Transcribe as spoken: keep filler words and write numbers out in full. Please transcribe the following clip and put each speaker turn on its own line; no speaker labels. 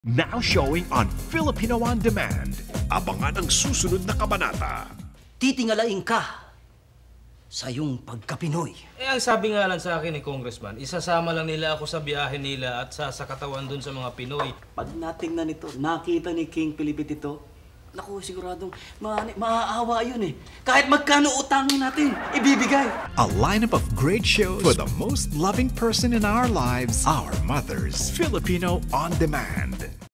Now showing on Filipino On Demand. Abangan ang susunod na kabanata.
Titingalain ka sa iyong pagka-Pinoy.
Eh, ang sabi nga lang sa akin ni Congressman, isasama lang nila ako sa biyahe nila at sa sakatawan dun sa mga Pinoy.
Pag natingnan ito, nakita ni King Pilipit ito, naku, siguradong ma maaawa yun eh. Kahit magkano utangin natin, ibibigay.
A lineup of great shows for the most loving person in our lives, our mothers. Filipino On Demand.